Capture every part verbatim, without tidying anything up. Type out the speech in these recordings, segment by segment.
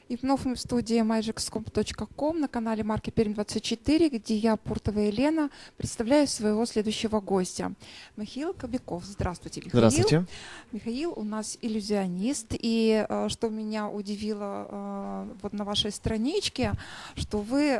И вновь мы в студии magic scope точка com на канале Марки Пермь двадцать четыре, где я, Пуртова Елена, представляю своего следующего гостя. Михаил Кобяков. Здравствуйте, Михаил. Здравствуйте. Михаил у нас иллюзионист. И что меня удивило вот на вашей страничке, что вы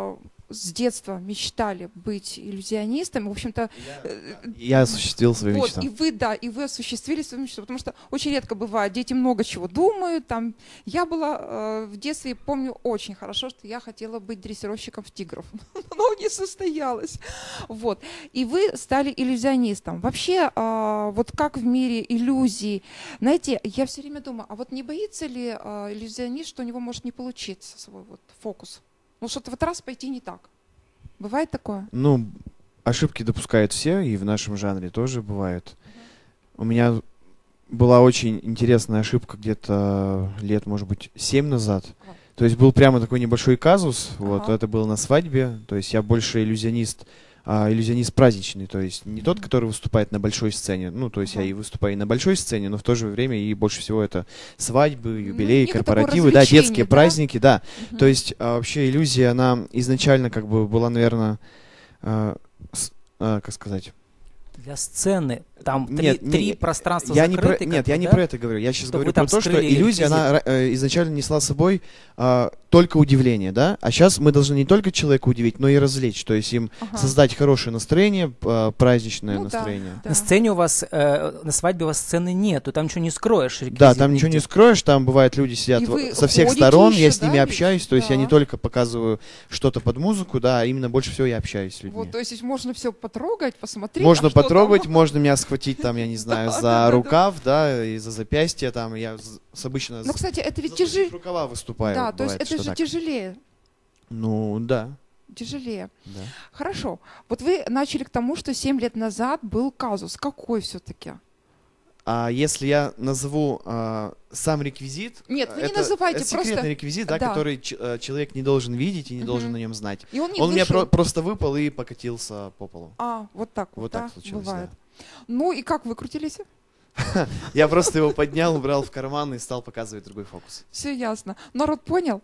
с детства мечтали быть иллюзионистом. В общем-то, я, я осуществил свою вот, мечту. И вы, да, и вы осуществили свою мечту, потому что очень редко бывает, дети много чего думают. Там, я была э, в детстве, помню очень хорошо, что я хотела быть дрессировщиком в тигров, но не состоялось. Вот. И вы стали иллюзионистом. Вообще, э, вот как в мире иллюзий, знаете, я все время думаю, а вот не боится ли э, иллюзионист, что у него может не получиться свой вот фокус? Ну, что-то в этот раз пойти не так. Бывает такое? Ну, ошибки допускают все, и в нашем жанре тоже бывают. Uh-huh. У меня была очень интересная ошибка где-то лет, может быть, семь назад. Uh-huh. То есть был прямо такой небольшой казус. Uh-huh. Вот, это было на свадьбе. То есть я больше иллюзионист, а, иллюзионист праздничный. То есть не uh-huh. тот, который выступает на большой сцене. Ну, то есть uh-huh. я и выступаю и на большой сцене, но в то же время и больше всего это свадьбы, юбилеи, ну, корпоративы, да, детские да? праздники, да. Uh-huh. То есть а, вообще иллюзия, она изначально как бы была, наверное, а, с, а, как сказать... Для сцены. Там нет, три, три не, пространства я закрыты. Не про, нет, я да? не про это говорю. Я сейчас Чтобы говорю про то, что иллюзия, она э, изначально несла с собой э, только удивление, да? А сейчас мы должны не только человека удивить, но и развлечь. То есть им ага. создать хорошее настроение, э, праздничное ну, настроение. Да, да. На сцене у вас, э, на свадьбе у вас сцены нету, там ничего не скроешь. Да, там нигде. Ничего не скроешь, там бывает люди сидят в, со всех сторон, еще, я с ними да, общаюсь, то да. есть я не только показываю что-то под музыку, да, а именно больше всего я общаюсь с людьми. Вот, то есть можно все потрогать, посмотреть. Можно а потрогать, можно меня схватить там, я не знаю, за рукав, да, и за запястье, там, я с обычно... Ну, кстати, это ведь тяжелее. Рукава выступаю. Да, то есть это же тяжелее. Ну, да. Тяжелее. Да. Хорошо. Вот вы начали к тому, что семь лет назад был казус. Какой все-таки? А если я назову а, сам реквизит, нет, вы это, не называйте, это секретный просто... реквизит, да, да. который ч, человек не должен видеть и не uh-huh. должен на нем знать. И он не он у меня про- просто выпал и покатился по полу. А, вот так вот, вот да, так случилось, бывает. Да. Ну и как выкрутились? Я просто его поднял, убрал в карман и стал показывать другой фокус. Все ясно. Народ понял?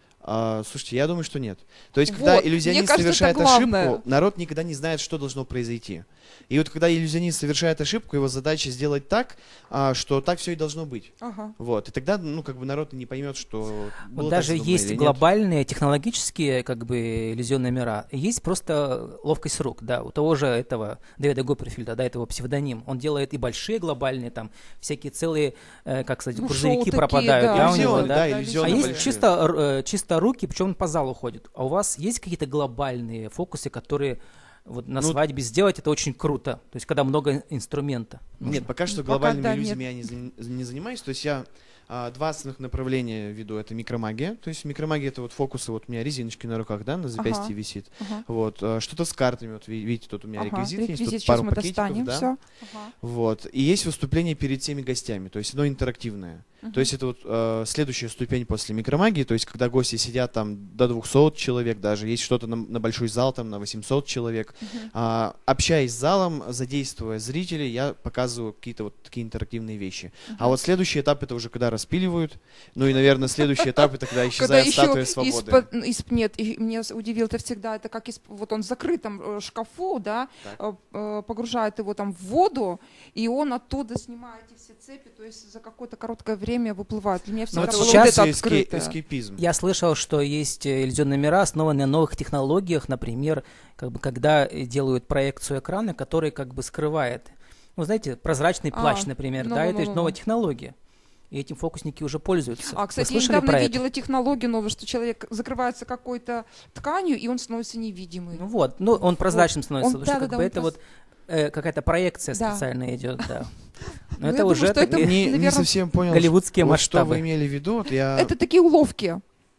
Uh, слушайте, я думаю, что нет. То есть, когда вот, иллюзионист кажется, совершает ошибку, народ никогда не знает, что должно произойти. И вот когда иллюзионист совершает ошибку, его задача сделать так, а, что так все и должно быть. Ага. Вот. И тогда, ну, как бы народ не поймет, что вот даже есть глобальные технологические, как бы, иллюзионные мира, есть просто ловкость рук, да. У того же этого Дэвида Копперфильда, да, этого псевдоним, он делает и большие глобальные, там, всякие целые, э, как сказать, ну, грузовики пропадают, да, да, у него, да. да, а есть чисто, э, чисто руки, причем он по залу ходит. А у вас есть какие-то глобальные фокусы, которые вот на ну, свадьбе сделать, это очень круто. То есть, когда много инструмента. Нет, нужно. пока что пока глобальными да, иллюзиями нет. я не, не занимаюсь. То есть я а, два основных направления веду. Это микромагия. То есть микромагия — это вот фокусы. Вот у меня резиночки на руках, да, на запястье ага. висит. Ага. Вот, а, что-то с картами. Вот видите, тут у меня ага. реквизит, реквизит есть. Тут пару мы пакетиков, да. Ага. Вот. И есть выступление перед всеми гостями. То есть оно интерактивное. Uh-huh. То есть это вот э, следующая ступень после микромагии, то есть когда гости сидят там до двухсот человек даже, есть что-то на, на большой зал там на восемьсот человек. Uh-huh. А, общаясь с залом, задействуя зрителей, я показываю какие-то вот такие интерактивные вещи. Uh-huh. А вот следующий этап — это уже когда распиливают, ну и, наверное, следующий этап — это когда исчезает статуя свободы. Нет, меня удивило это всегда, это как вот он в закрытом шкафу, да, погружает его там в воду, и он оттуда снимает эти все цепи, то есть за какое-то короткое время выплывают. Для меня всегда вот было сейчас вот это открытое. Эскейпизм. Я слышал, что есть иллюзионные мира, основанные на новых технологиях, например, как бы, когда делают проекцию экрана, который как бы скрывает, ну, знаете, прозрачный плащ, а, например, ну, да, ну, это ну, новая ну. технология. И этим фокусники уже пользуются. А, кстати, я недавно видела технологию новую, что человек закрывается какой-то тканью, и он становится невидимый. Ну вот, ну он прозрачным вот. становится, он, да, как да, бы это проз... вот э, какая-то проекция да. специальная идет, да. Но ну, это уже думаю, это, не, наверное, не совсем понял, голливудские вот масштабы. Что вы имели в виду? Вот я... Это такие уловки.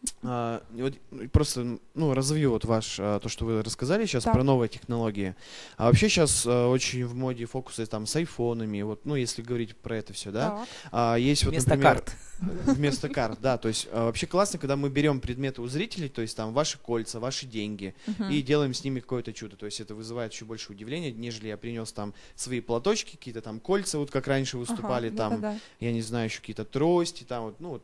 А, вот, просто ну, разовью вот ваш, а, то, что вы рассказали сейчас да. про новые технологии. А вообще сейчас а, очень в моде фокусы там с айфонами, вот, ну, если говорить про это все, да. А, есть вот, вместо например, карт. Вместо карт, да. То есть а, вообще классно, когда мы берем предметы у зрителей, то есть там ваши кольца, ваши деньги, uh-huh. и делаем с ними какое-то чудо. То есть это вызывает еще больше удивления, нежели я принес там свои платочки, какие-то там кольца, вот как раньше выступали, uh-huh. там, да-да-да. я не знаю, еще какие-то трости, там вот, ну, вот,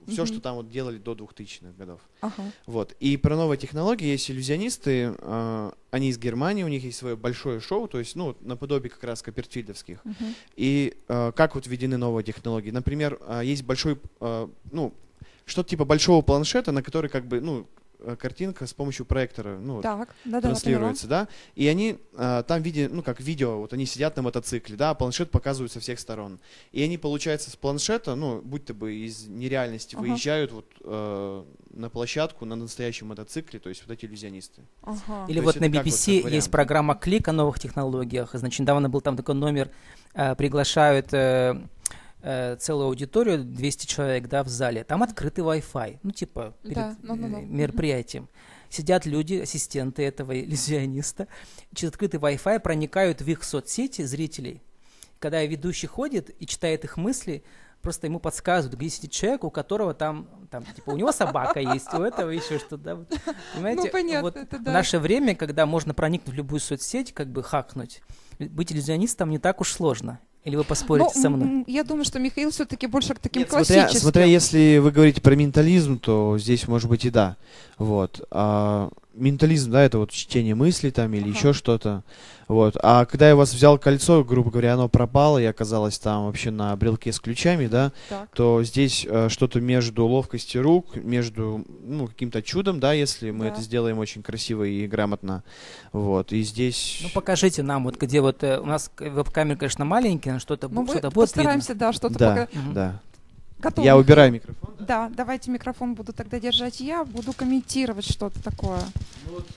Все, Мгм. что там вот делали до двухтысячных годов. Ага. Вот. И про новые технологии есть иллюзионисты, э, они из Германии, у них есть свое большое шоу, то есть, ну, вот наподобие как раз копперфильдовских. Мгм. И э, как вот введены новые технологии? Например, э, есть большой, э, ну, что-то типа большого планшета, на который как бы, ну, э, картинка с помощью проектора, ну, вот, Так, да, да, транслируется, да, и они э, там в виде, ну, как видео, вот они сидят на мотоцикле, да, а планшет показывают со всех сторон. И они, получается, с планшета, ну, будто бы из нереальности Ага. выезжают вот э, на площадку на настоящем мотоцикле, то есть вот эти иллюзионисты. Ага. Или То вот есть на это как би би вот си как вариант. есть программа «Клик» о новых технологиях. Значит, недавно был там такой номер, э, приглашают э, э, целую аудиторию, двести человек, да, в зале. Там открытый Wi-Fi, ну, типа, перед Да, ну-ну-ну. э, мероприятием. Сидят люди, ассистенты этого иллюзиониста, через открытый Wi-Fi проникают в их соцсети зрителей. Когда ведущий ходит и читает их мысли, просто ему подсказывают, где сидит человек, у которого там, там типа, у него собака есть, у этого еще что-то. Да? Вот, понимаете, Ну, понятно, вот это в да. наше время, когда можно проникнуть в любую соцсеть, как бы хакнуть, быть иллюзионистом не так уж сложно. Или вы поспорите Ну, со мной? м, я думаю, что Михаил все-таки больше к таким Нет, смотря, классическим. смотря если вы говорите про ментализм, то здесь может быть и да. Вот. А ментализм, да, это вот чтение мыслей там или Ага. еще что-то. Вот. А когда я у вас взял кольцо, грубо говоря, оно пропало и оказалось там вообще на брелке с ключами, да, Так. то здесь э, что-то между ловкостью рук, между, ну, каким-то чудом, да, если мы Да. это сделаем очень красиво и грамотно. Вот. И здесь... Ну, покажите нам, вот где вот э, у нас к- веб-камеры, конечно, маленькие, но что-то, Ну, бу- мы что-то будет постараемся, да, что-то да, пока. Мгм. да. Готовы, Я Михаил? убираю микрофон. Да? Да, давайте микрофон буду тогда держать я, буду комментировать что-то такое. Ну вот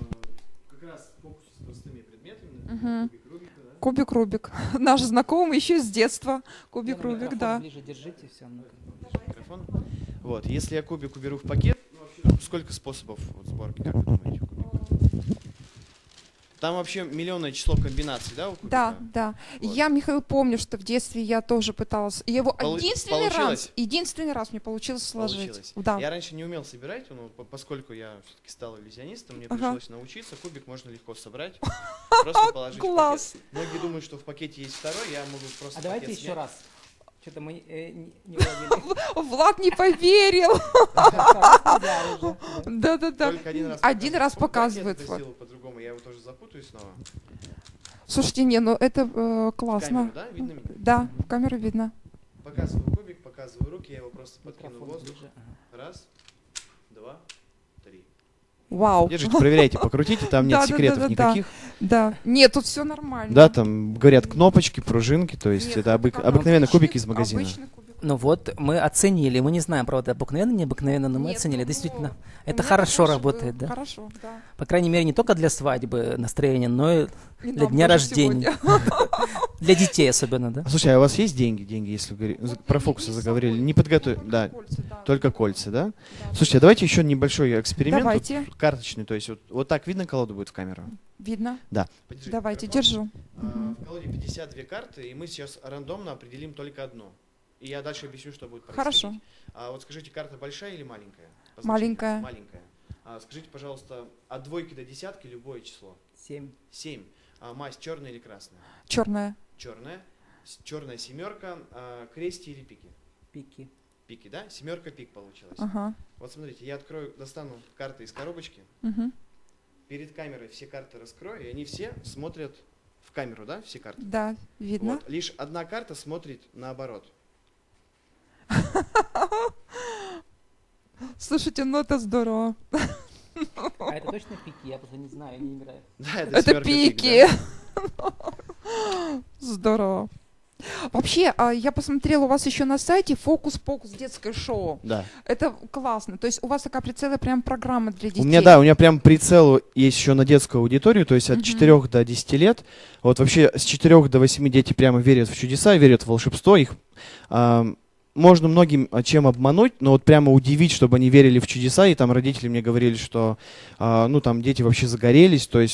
как раз фокус с простыми предметами, Мгм. кубик Рубика, да? Кубик Рубик. Наш знакомый еще с детства. видно. Кубик Ну, Рубик, микрофон да. ближе держите, все. Микрофон. Вот, если я кубик уберу в пакет, ну, вообще, сколько способов вот, сборки, как вы думаете, у кубика? Там вообще миллионное число комбинаций, да, у кубика? Да, да. Вот. Я, Михаил, помню, что в детстве я тоже пыталась. И его Полу- единственный раз, получилось? единственный раз мне получилось сложить. Получилось. Да. Я раньше не умел собирать, ну, по- поскольку я все-таки стал иллюзионистом, мне Ага. пришлось научиться. Кубик можно легко собрать, просто положить в Класс. пакет. Многие думают, что в пакете есть второй, я могу просто А давайте пакет еще снять. раз. Что-то мы э, не, не уловили. Влад не поверил. Сказали уже. Да-да-да. Только один раз, Один раз показывает. показывает. Я это вот. сделаю по-другому, я его тоже запутаю снова. Слушайте, не, ну это э, классно. Камеру, да? Видно меня? Да, в камеру видно. Показываю кубик, показываю руки, я его просто подкину в Микрофон воздух. ближе, ага. Раз, два, три. Вау. Держите, проверяйте, покрутите, там нет Да, да, секретов да, да, никаких. Да. Нет, тут все нормально. Да, там говорят кнопочки, пружинки, то есть Нет, это обык- как обыкновенный обычный- кубик из магазина. обычный кубик. Ну вот, мы оценили, мы не знаем, правда, обыкновенно, необыкновенно, но мы Нет, оценили. ну, Действительно, у это меня хорошо такой же работает, был. да? Хорошо, да. По крайней мере, не только для свадьбы настроения, но и И для нам дня тоже рождения. сегодня. Для детей особенно, да? А, слушай, а у вас есть деньги, деньги, если говори- за- Вот про и- фокусы и с заговорили? собой Не только подготовили, да, кольца, да. только кольца, да? Да. Слушайте, а давайте еще небольшой эксперимент, вот Давайте. карточный, то есть вот, вот так видно колоду будет в камеру? Видно? Да. Подержите Давайте, микрофон. держу. А, Мгм. В колоде пятьдесят две карты, и мы сейчас рандомно определим только одну. И я дальше объясню, что будет происходить. Хорошо. А вот скажите, карта большая или маленькая? По Маленькая. значению. Маленькая. А, скажите, пожалуйста, от двойки до десятки любое число. Семь. Семь. А, мазь черная или красная? Черная. Черная. С- Черная семерка. А, крести или пики? Пики. Пики, да? Семерка пик получилось. Ага. Вот смотрите, я открою, достану карты из коробочки. Мгм. Перед камерой все карты раскрою, и они все смотрят в камеру, да? Все карты. Да, видно. Вот. Лишь одна карта смотрит наоборот. Слушайте, ну это здорово. А это точно пики? Я просто не знаю, я не играю. Да, Это семерка пик, пики. да. Здорово. Вообще, а, я посмотрела у вас еще на сайте «Фокус-покус» детское шоу. Да. Это классно. То есть у вас такая прицельная прям программа для детей. У меня, да, у меня прям прицел есть еще на детскую аудиторию, то есть от Мгм. четырёх до десяти лет. Вот вообще с четырёх до восьми дети прямо верят в чудеса, верят в волшебство. Их а, можно многим а, чем обмануть, но вот прямо удивить, чтобы они верили в чудеса. И там родители мне говорили, что а, ну там дети вообще загорелись. То есть вот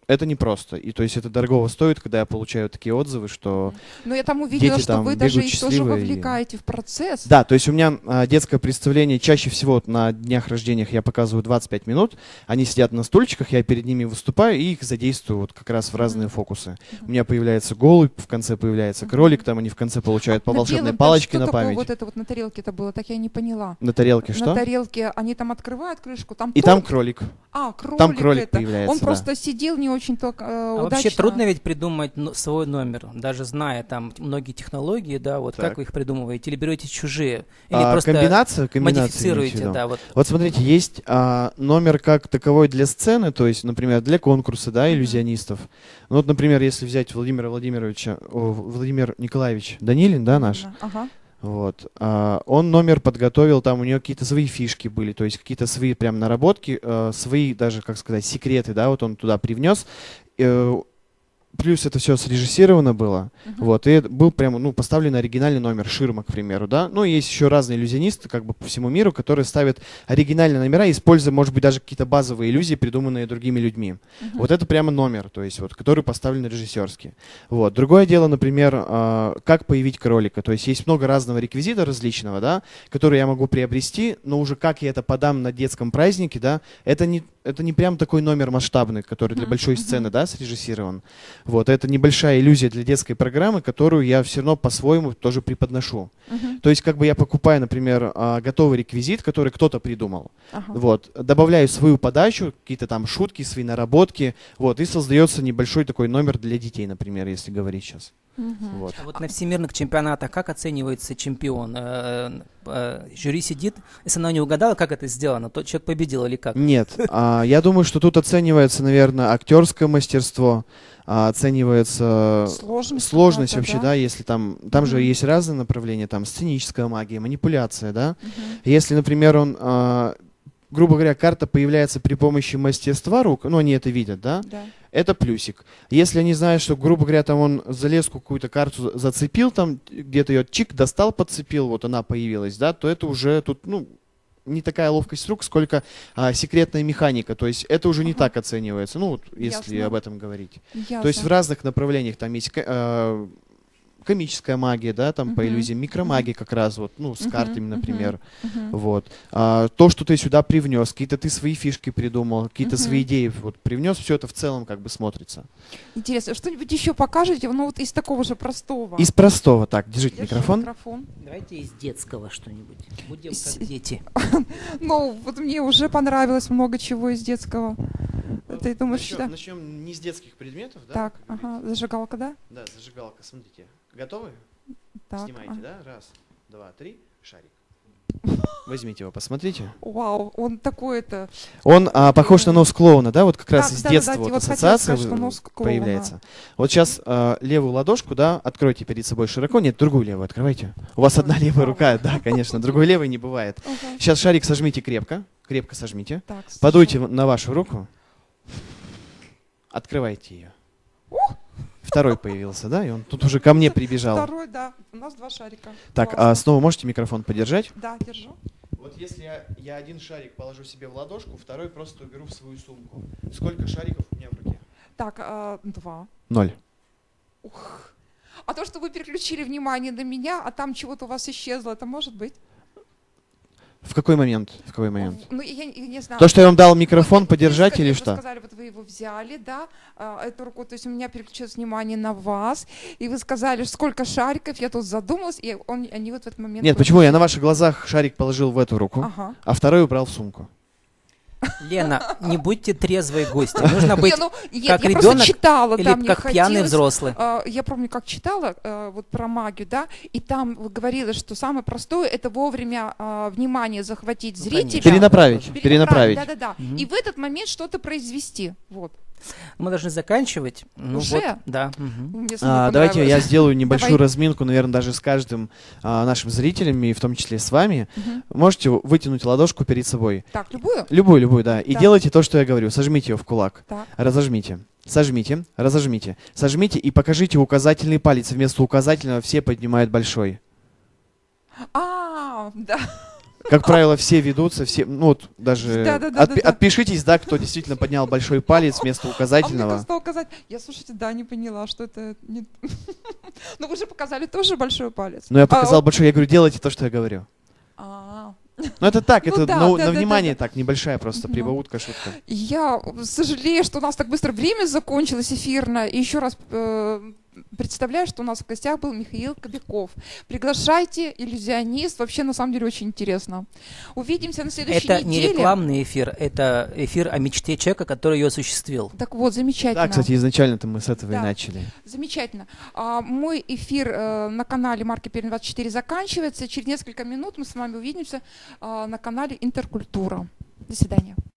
это непросто. И то есть это дорого стоит, когда я получаю такие отзывы, что Но я там увидела, дети что там вы даже бегают их тоже счастливые и- вовлекаете в процесс. Да, то есть у меня а, детское представление чаще всего вот на днях рождениях я показываю двадцать пять минут. Они сидят на стульчиках, я перед ними выступаю и их задействую вот как раз в разные Мгм. фокусы. Мгм. У меня появляется голубь, в конце появляется Мгм. кролик, там они в конце получают по На волшебной белом там палочке что на такое память. вот это вот на тарелке это было? Так я не поняла. На тарелке На что? тарелке они там открывают крышку, там И торт. там кролик. А, кролик Там кролик это. появляется, Он да. просто сидел не очень так э, А удачно. вообще трудно ведь придумать ну, свой номер, даже зная там многие технологии, да, вот Так. как вы их придумываете, или берете чужие, или А, просто комбинация, комбинация имеете в модифицируете, виду? да, вот. Вот смотрите, есть а, номер как таковой для сцены, то есть, например, для конкурса, да, Мгм. иллюзионистов. Ну вот, например, если взять Владимира Владимировича, о, Владимир Николаевич Данилин, да, наш, Ага. вот, а, он номер подготовил, там у него какие-то свои фишки были, то есть какие-то свои прям наработки, э, свои даже, как сказать, секреты, да, вот он туда привнес. Э, Плюс это все срежиссировано было, Мгм. вот, и это был прямо, ну, поставлен оригинальный номер Ширма, к примеру, да. Ну, и есть еще разные иллюзионисты, как бы по всему миру, которые ставят оригинальные номера, используя, может быть, даже какие-то базовые иллюзии, придуманные другими людьми. Мгм. Вот это прямо номер, то есть вот, который поставлен режиссерски. Вот. Другое дело, например, а, как появить кролика. То есть есть много разного реквизита различного, да, который я могу приобрести, но уже как я это подам на детском празднике, да, это не, это не прям такой номер масштабный, который для Мгм, большой мгм. сцены, да, срежиссирован. Вот, это небольшая иллюзия для детской программы, которую я все равно по-своему тоже преподношу. Мгм. То есть как бы я покупаю, например, а, готовый реквизит, который кто-то придумал. Ага. Вот, добавляю свою подачу, какие-то там шутки, свои наработки, вот, и создается небольшой такой номер для детей, например, если говорить сейчас. Мгм. Вот. А вот на всемирных чемпионатах как оценивается чемпион? Э, э, Жюри сидит, если она не угадала, как это сделано, то человек победил или как? Нет, а, я думаю, что тут оценивается, наверное, актерское мастерство, а, оценивается Сложность сложность какая-то, вообще, да? да, если там, там же Мгм. есть разные направления, там сценическая магия, манипуляция, да. Мгм. Если, например, он, а, грубо говоря, карта появляется при помощи мастерства рук, ну, они это видят, да, Да. это плюсик. Если они знают, что, грубо говоря, там он залезку какую-то карту зацепил, там где-то ее чик достал, подцепил, вот она появилась, да, то это уже тут, ну, не такая ловкость рук, сколько а, секретная механика. То есть это уже не Ага. так оценивается, ну, вот, если Ясно. об этом говорить. Ясно. То есть в разных направлениях там есть ко- а, комическая магия, да, там по Мгм. иллюзиям, микромагия как раз, вот, ну, с Мгм, картами, мгм, например. мгм. Вот. А, то, что ты сюда привнес, какие-то ты свои фишки придумал, какие-то Мгм. свои идеи вот, привнес, все это в целом как бы смотрится. Интересно, что-нибудь еще покажете? Ну вот из такого же простого. Из простого, так, держите Держи микрофон. микрофон. Давайте из детского что-нибудь. Будем Из- как дети. Ну, вот мне уже понравилось много чего из детского. Ты думаешь, начнем, да? начнем не с детских предметов, да? Так, как ага, говорится? зажигалка, да? Да, зажигалка, смотрите. Готовы? Так. Снимайте, ага. да? Раз, два, три, шарик. Возьмите его, посмотрите. Вау, он такой-то. Он а, похож на нос клоуна, да? Вот как раз Да, из да, да, детства да, вот вот хотела ассоциация сказать, что вы- нос клоуна. появляется. Вот сейчас а, левую ладошку, да, откройте перед собой широко. Нет, другую левую открывайте. У вас одна левая рука, да, конечно, другой левой не бывает. Ага. Сейчас шарик сожмите крепко, крепко сожмите. Так, Подуйте слушай. в- на вашу руку. Открывайте ее. Второй появился, да? И он тут уже ко мне прибежал. Второй, да. У нас два шарика. Так, а Классно. снова можете микрофон подержать? Да, держу. Вот если я, я один шарик положу себе в ладошку, второй просто уберу в свою сумку. Сколько шариков у меня в руке? Так, а, два. Ноль. Ух. А то, что вы переключили внимание на меня, а там чего-то у вас исчезло, это может быть? В какой момент? В какой момент? Ну, я, я не знаю. То, что я вам дал микрофон Вот, подержать вы или вы что? сказали, вот вы его взяли, да, а, эту руку, то есть у меня переключилось внимание на вас, и вы сказали, сколько шариков, я тут задумалась, и он, они вот в этот момент... Нет, почему? Я на ваших глазах шарик положил в эту руку, Ага. а второй убрал в сумку. Лена, не будьте трезвой гостью. Нужно быть Не, ну, нет, как я просто ребенок читала, или там мне как пьяный хотелось, взрослый. а, я помню, как читала а, вот про магию, да, и там говорилось, что самое простое это вовремя а, внимание захватить Ну, зрителя. конечно. Перенаправить, перенаправить. Да-да-да. Мгм. И в этот момент что-то произвести. Вот. Мы должны заканчивать. Ну, Уже? Вот, да. мгм. Мне А, самой давайте я понравилось. сделаю небольшую Давай. разминку, наверное, даже с каждым а, нашим зрителем, и в том числе с вами. Мгм. Можете вытянуть ладошку перед собой. Так, любую? Любую, любую, да. И Да. делайте то, что я говорю. Сожмите ее в кулак. Так. Разожмите. Сожмите, разожмите. Сожмите и покажите указательный палец. Вместо указательного все поднимают большой. А, да. Как правило, все ведутся, все, ну вот даже Да, да, да, отпи- да, да. отпишитесь, да, кто действительно поднял большой палец вместо А мне указательного. просто указать. Я, слушайте, да, не поняла, что это не... Ну вы же показали тоже большой палец. Но я показал А, большой, я говорю, делайте то, что я говорю. а, Ну это так, Ну это да, на, да, на да, внимание да, да. так, небольшая просто Мгм. прибаутка, шутка. Я сожалею, что у нас так быстро время закончилось эфирно. И еще раз э, представляю, что у нас в гостях был Михаил Кобяков. Приглашайте, иллюзионист. Вообще, на самом деле, очень интересно. Увидимся на следующей Это не неделе. рекламный эфир, это эфир о мечте человека, который ее осуществил. Так вот, замечательно. Да, кстати, изначально-то мы с этого Да. и начали. Замечательно. А, мой эфир э, на канале Марки Пермь двадцать четыре заканчивается. Через несколько минут мы с вами увидимся а, на канале Интеркультура. До свидания.